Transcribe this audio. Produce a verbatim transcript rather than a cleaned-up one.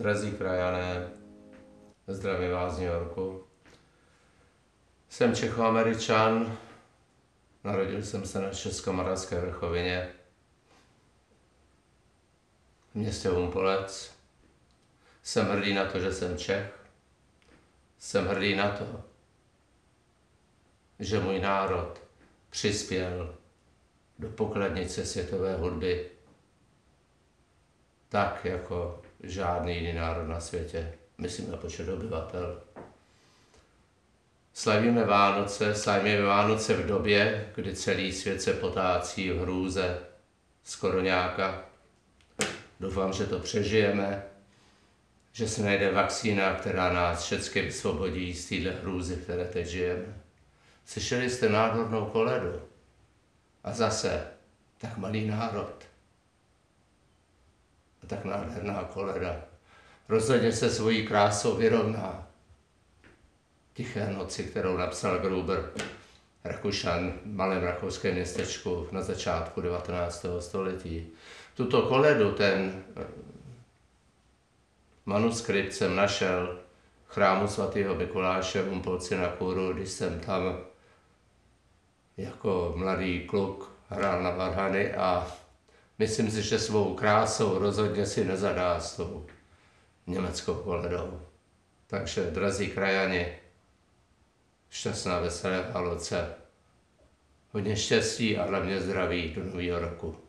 Drazí krajané, zdravím vás z New Yorku. Jsem Čechoameričan, narodil jsem se na Českomoravské vrchovině v městě Humpolec. Jsem hrdý na to, že jsem Čech. Jsem hrdý na to, že můj národ přispěl do pokladnice světové hudby tak, jako žádný jiný národ na světě, myslím na počet obyvatel. Slavíme Vánoce, slavíme Vánoce v době, kdy celý svět se potácí v hrůze z koroňáka. Doufám, že to přežijeme, že se najde vakcína, která nás všechny vysvobodí z téhle hrůzy, které teď žijeme. Slyšeli jste nádhernou koledu? A zase, tak malý národ. A tak nádherná koleda. Rozhodně se svojí krásou vyrovná Tiché noci, kterou napsal Gruber, Rakušan v malém rakouském městečku na začátku devatenáctého století. Tuto koledu, ten manuskript jsem našel v chrámu svatého Mikuláše v Humpolci na Kůru, když jsem tam jako mladý kluk hrál na varhany a myslím si, že svou krásou rozhodně si nezadá s tou německou koledou. Takže, drazí krajani, šťastná veselé Vánoce, hodně štěstí a hlavně zdraví do nového roku.